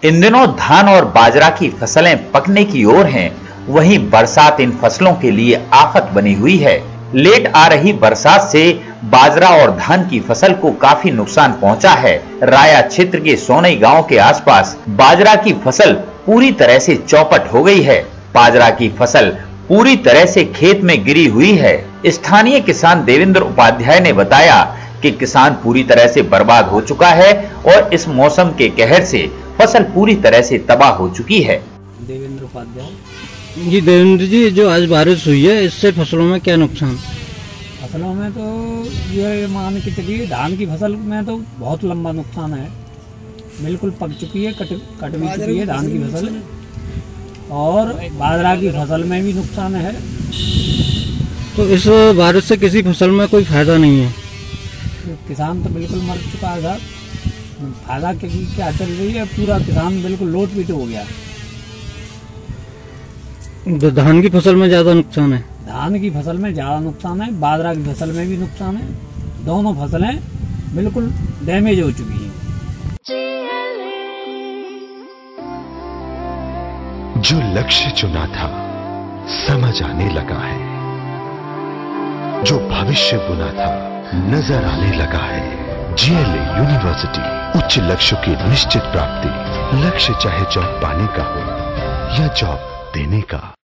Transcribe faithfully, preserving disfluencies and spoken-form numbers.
इन दिनों धान और बाजरा की फसलें पकने की ओर हैं, वहीं बरसात इन फसलों के लिए आफत बनी हुई है। लेट आ रही बरसात से बाजरा और धान की फसल को काफी नुकसान पहुंचा है। राया क्षेत्र के सोनई गांव के आसपास बाजरा की फसल पूरी तरह से चौपट हो गई है। बाजरा की फसल पूरी तरह से खेत में गिरी हुई है। स्थानीय किसान देवेंद्र उपाध्याय ने बताया कि किसान पूरी तरह से बर्बाद हो चुका है और इस मौसम के कहर से फसल पूरी तरह से तबाह हो चुकी है। देवेंद्र उपाध्याय जी देवेंद्र जी, जो आज बारिश हुई है इससे फसलों में क्या नुकसान? फसलों में तो ये मान के चलिए, धान की फसल में तो बहुत लंबा नुकसान है। बिल्कुल पक चुकी है, कट कट भी चुकी है धान की फसल, और बाजरा की फसल में भी नुकसान है। तो इस बारिश से किसी फसल में कोई फायदा नहीं है? किसान तो बिल्कुल मर चुका है साहब। फायदा क्या चल रही है, पूरा किसान बिल्कुल लोट पीट हो गया। तो धान की फसल में ज्यादा नुकसान है? धान की फसल में ज्यादा नुकसान है, बाजरा की फसल में भी नुकसान है। दोनों फसलें बिल्कुल डैमेज हो चुकी हैं। जो लक्ष्य चुना था समझ आने लगा है, जो भविष्य बुना था नजर आने लगा है। जीएलए यूनिवर्सिटी, उच्च लक्ष्य की निश्चित प्राप्ति। लक्ष्य चाहे जॉब पाने का हो या जॉब देने का।